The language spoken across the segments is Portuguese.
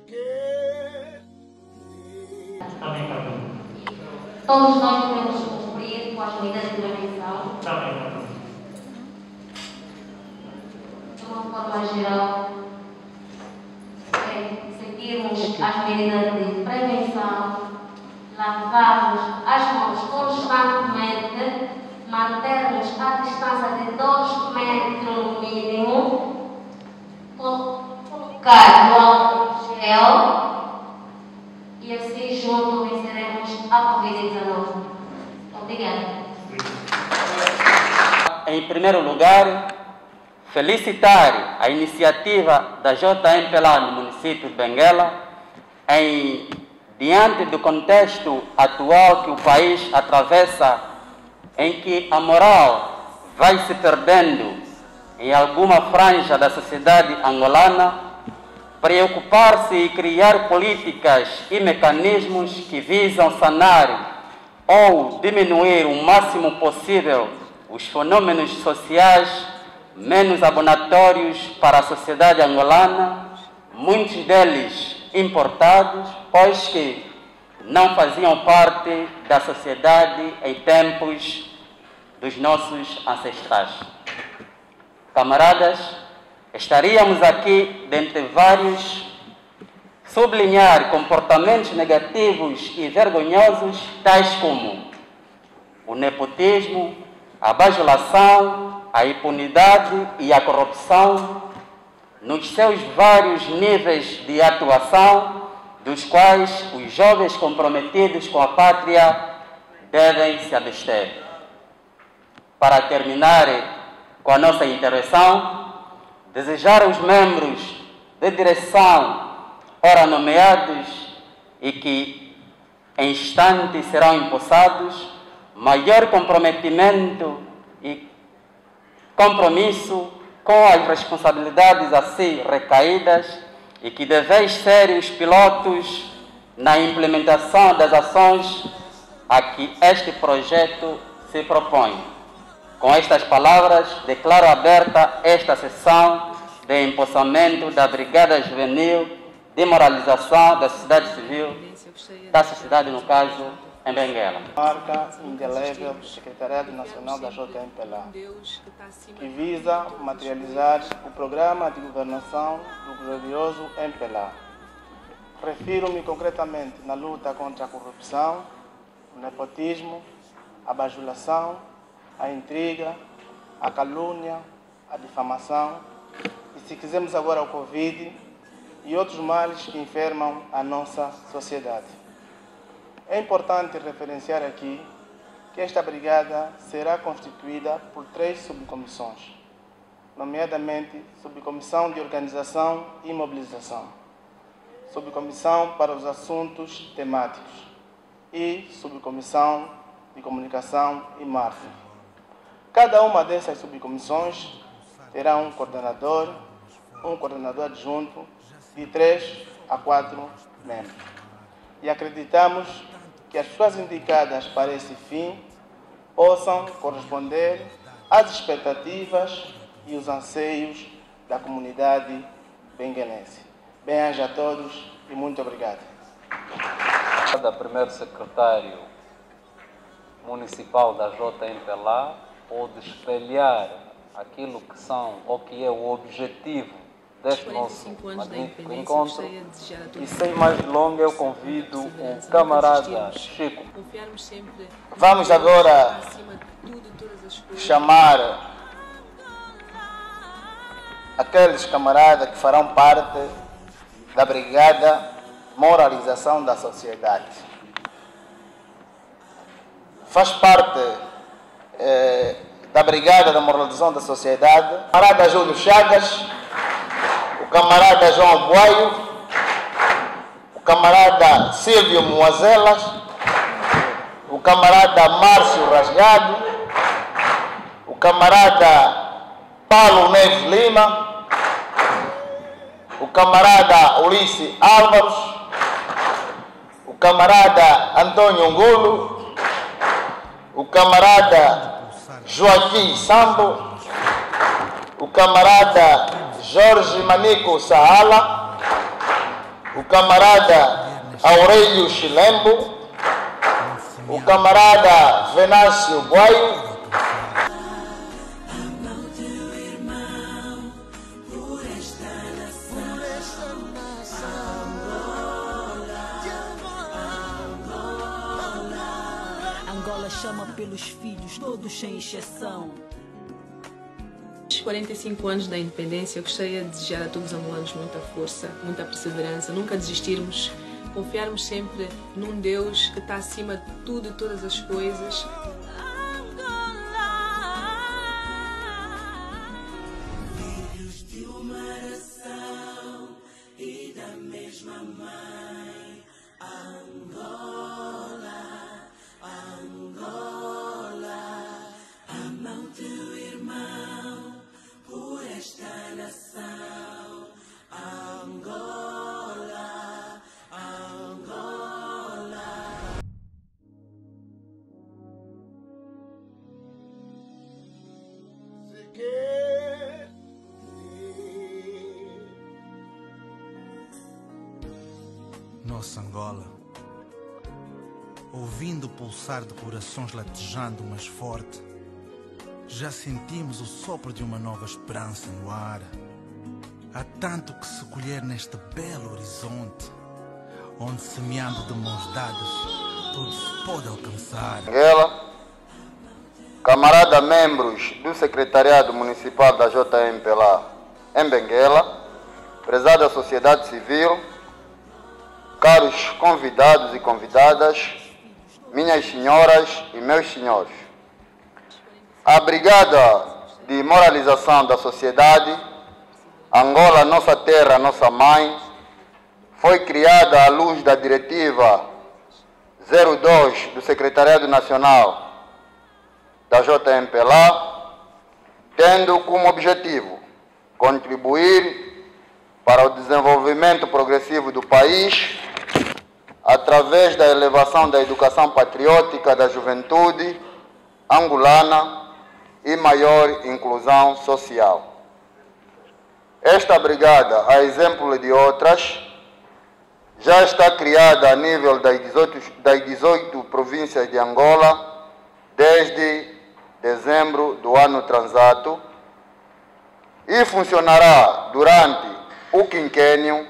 Amém, patrão. Todos nós devemos cumprir com as medidas de prevenção. Amém, patrão. De uma forma geral, seguirmos as medidas de prevenção, lavarmos as mãos constantemente, mantermos a distância de 2 metros no mínimo, colocar no álcool gel e assim juntos venceremos a Covid-19. Obrigada. Em primeiro lugar, felicitar a iniciativa da JMPLA no município de Benguela, diante do contexto atual que o país atravessa, em que a moral vai se perdendo em alguma franja da sociedade angolana, preocupar-se e criar políticas e mecanismos que visam sanar ou diminuir o máximo possível os fenômenos sociais menos abonatórios para a sociedade angolana, muitos deles importados, pois que não faziam parte da sociedade em tempos dos nossos ancestrais. Camaradas, estaríamos aqui, dentre vários, sublinhar comportamentos negativos e vergonhosos, tais como o nepotismo, a bajulação, a impunidade e a corrupção, nos seus vários níveis de atuação, dos quais os jovens comprometidos com a pátria devem se abster. Para terminar com a nossa intervenção, desejar aos membros de direção, ora nomeados e que em instantes serão empossados, maior comprometimento e compromisso com as responsabilidades a si recaídas e que deveis ser os pilotos na implementação das ações a que este projeto se propõe. Com estas palavras, declaro aberta esta sessão de empossamento da Brigada Juvenil de Moralização da Sociedade Civil, da sociedade, no caso, em Benguela. Marca indelével do Secretariado Nacional da JMPLA, que visa materializar o programa de governação do glorioso MPLA. Refiro-me concretamente na luta contra a corrupção, o nepotismo, a bajulação, a intriga, a calúnia, a difamação e, se quisermos agora, o Covid e outros males que enfermam a nossa sociedade. É importante referenciar aqui que esta brigada será constituída por 3 subcomissões, nomeadamente Subcomissão de Organização e Mobilização, Subcomissão para os Assuntos Temáticos e Subcomissão de Comunicação e Marketing. Cada uma dessas subcomissões terá um coordenador adjunto de 3 a 4 membros. E acreditamos que as pessoas indicadas para esse fim possam corresponder às expectativas e os anseios da comunidade benguelense. Bem-aja a todos e muito obrigado. Cada primeiro secretário municipal da JMPLA pode espelhar aquilo que são ou que é o objetivo deste nosso magnífico encontro. E sem mais delongas, eu convido o camarada Chico. Vamos agora chamar aqueles camaradas que farão parte da Brigada Moralização da Sociedade. Faz parte da Brigada da Moralização da Sociedade o camarada Júlio Chagas, o camarada João Abuaio, o camarada Silvio Moazelas, o camarada Márcio Rasgado, o camarada Paulo Neves Lima, o camarada Ulisses Álvares, o camarada Antônio Angulo, o camarada Joaquim Sambo, o camarada Jorge Manico Saala, o camarada Aurélio Chilembo, o camarada Venâncio Boaio, Angola chama pelos filhos, todos sem exceção. 45 anos da independência, eu gostaria de desejar a todos os angolanos muita força, muita perseverança, nunca desistirmos, confiarmos sempre num Deus que está acima de tudo e todas as coisas. Filhos de uma nação e da mesma mãe, Angola, Angola, ama o teu irmão por esta nação, Angola, Angola. Nossa Angola, ouvindo o pulsar de corações latejando mais forte, já sentimos o sopro de uma nova esperança no ar. Há tanto que se colher neste belo horizonte, onde semeando de mãos dadas, tudo se pode alcançar. Benguela, camarada membros do Secretariado Municipal da JMPLA em Benguela, prezada sociedade civil, caros convidados e convidadas, minhas senhoras e meus senhores. A Brigada de Moralização da Sociedade, Angola, Nossa Terra, Nossa Mãe, foi criada à luz da Diretiva 02 do Secretariado Nacional da JMPLA, tendo como objetivo contribuir para o desenvolvimento progressivo do país através da elevação da educação patriótica da juventude angolana e maior inclusão social. Esta brigada, a exemplo de outras, já está criada a nível das 18 províncias de Angola desde dezembro do ano transato e funcionará durante o quinquênio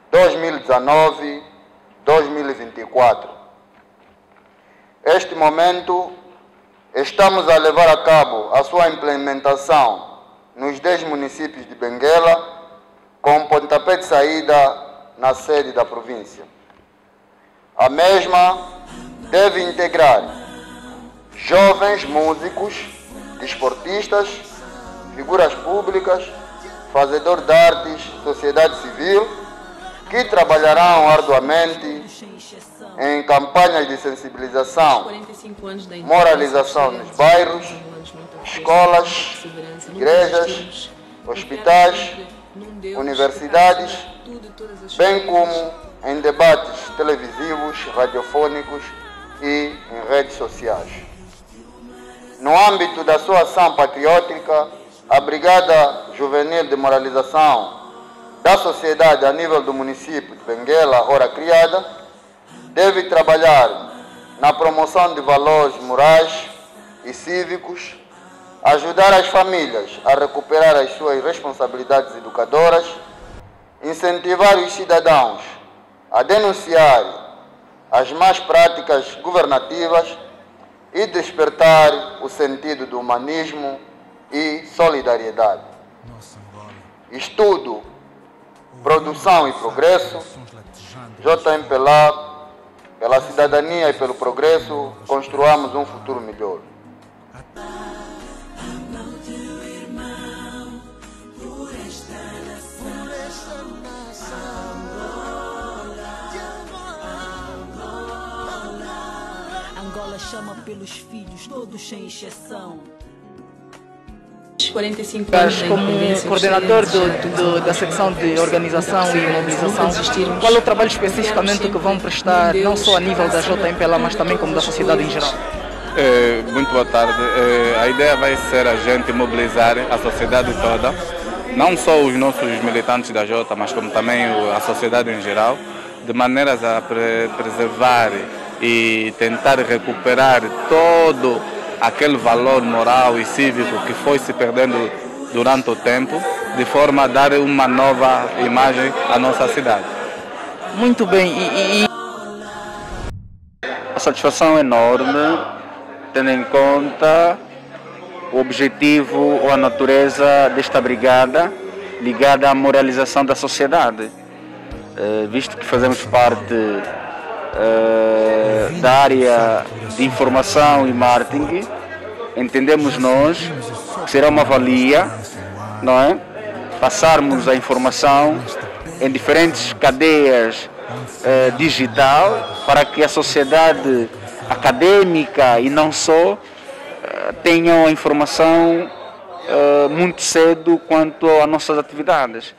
2019-2024. Este momento, estamos a levar a cabo a sua implementação nos 10 municípios de Benguela, com pontapé de saída na sede da província. A mesma deve integrar jovens músicos, desportistas, figuras públicas, fazedores de artes, sociedade civil, que trabalharão arduamente em campanhas de sensibilização, moralização nos bairros, escolas, igrejas, hospitais, universidades, bem como em debates televisivos, radiofônicos e em redes sociais. No âmbito da sua ação patriótica, a Brigada Juvenil de Moralização da Sociedade a nível do município de Benguela, ora criada, deve trabalhar na promoção de valores morais e cívicos, ajudar as famílias a recuperar as suas responsabilidades educadoras, incentivar os cidadãos a denunciar as más práticas governativas e despertar o sentido do humanismo e solidariedade. Estudo, produção e progresso, JMPLA, pela cidadania e pelo progresso, construamos um futuro melhor. Angola chama pelos filhos, todos sem exceção. 45 anos da Como independência, coordenador da secção de organização e mobilização, qual é o trabalho especificamente que vão prestar, não só a nível da JMPLA, mas também como da sociedade em geral? Muito boa tarde. A ideia vai ser a gente mobilizar a sociedade toda não só os nossos militantes da Jota, mas como também a sociedade em geral, de maneiras a preservar e tentar recuperar todo aquele valor moral e cívico que foi se perdendo durante o tempo, de forma a dar uma nova imagem à nossa cidade. Muito bem, a satisfação é enorme, tendo em conta o objetivo ou a natureza desta brigada ligada à moralização da sociedade, visto que fazemos parte da área de informação e marketing, entendemos nós que será uma valia, não é? Passarmos a informação em diferentes cadeias digital para que a sociedade acadêmica e não só tenham a informação muito cedo quanto às nossas atividades.